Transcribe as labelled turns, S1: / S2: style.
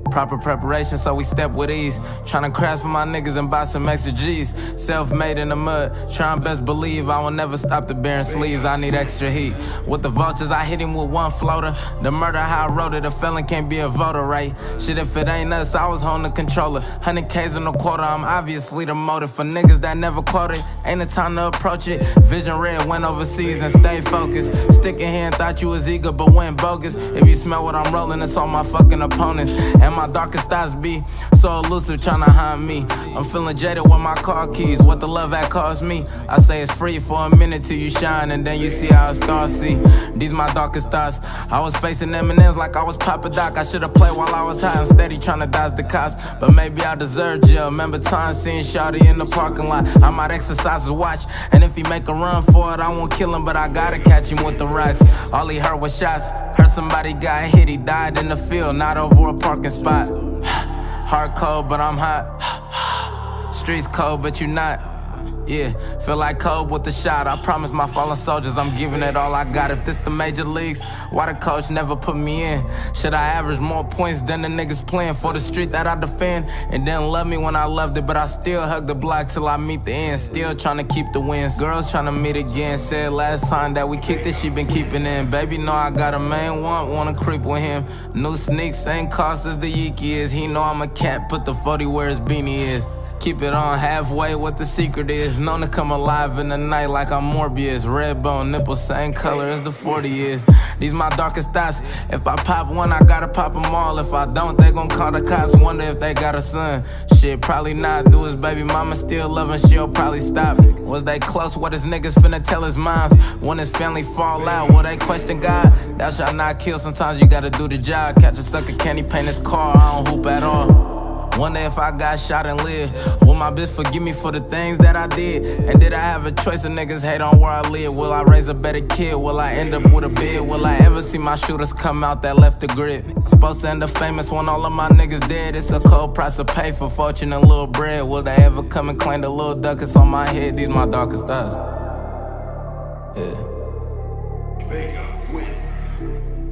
S1: Proper preparation, so we step with ease. Tryna crash for my niggas and buy some extra G's. Self-made in the mud, trying best believe I will never stop the bearing sleeves. I need extra heat. With the vultures, I hit him with one floater. The murder, how I wrote it, a felon can't be a voter, right? Shit, if it ain't us, I was holding the controller. 100Ks in a quarter, I'm obviously the motive. For niggas that never quoted, ain't the time to approach it. Vision red, went overseas and stay focused. Sticking here and thought you was eager, but went bogus. If you smell what I'm rolling, it's all my fucking opponents. And my darkest thoughts be so elusive, tryna hide me. I'm feeling jaded with my car keys. What the love that cost me? I say it's free for a minute till you shine, and then you see how a star see. These my darkest thoughts. I was facing M&M's like I was Papa Doc. I should've played while I was high. I'm steady tryna dodge the cops, but maybe I deserve jail. Remember time seeing Shawty in the parking lot. I might exercise his watch, and if he make a run for it, I won't kill him, but I gotta catch him with the rocks. All he heard was shots. Heard somebody got hit, he died in the field, not over a parking spot. Hard cold, but I'm hot. Streets cold, but you not. Yeah, feel like Kobe with the shot. I promise my fallen soldiers I'm giving it all I got. If this the major leagues, why the coach never put me in? Should I average more points than the niggas playing for the street that I defend? And didn't love me when I loved it, but I still hug the block till I meet the end. Still trying to keep the wins. Girls trying to meet again. Said last time that we kicked it, she been keeping in. Baby know I got a main one, wanna creep with him. New sneaks, same cost as the Yeeky is. He know I'm a cat, put the 40 where his beanie is. Keep it on halfway, what the secret is. Known to come alive in the night like I'm Morbius. Red bone, nipples, same color as the 40 is. These my darkest thoughts. If I pop one, I gotta pop them all. If I don't, they gon' call the cops. Wonder if they got a son. Shit, probably not. Do his baby mama still loving, she'll probably stop. Was they close? What his niggas finna tell his moms? When his family fall out, will they question God? Thou shalt not kill, sometimes you gotta do the job. Catch a sucker, can he paint his car? I don't hoop at all. Wonder if I got shot and live. Will my bitch forgive me for the things that I did? And did I have a choice of niggas hate on where I live? Will I raise a better kid? Will I end up with a bid? Will I ever see my shooters come out that left the grid? Supposed to end up famous when all of my niggas dead. It's a cold price to pay for fortune and little bread. Will they ever come and claim the little ducats on my head? These my darkest thoughts. Yeah.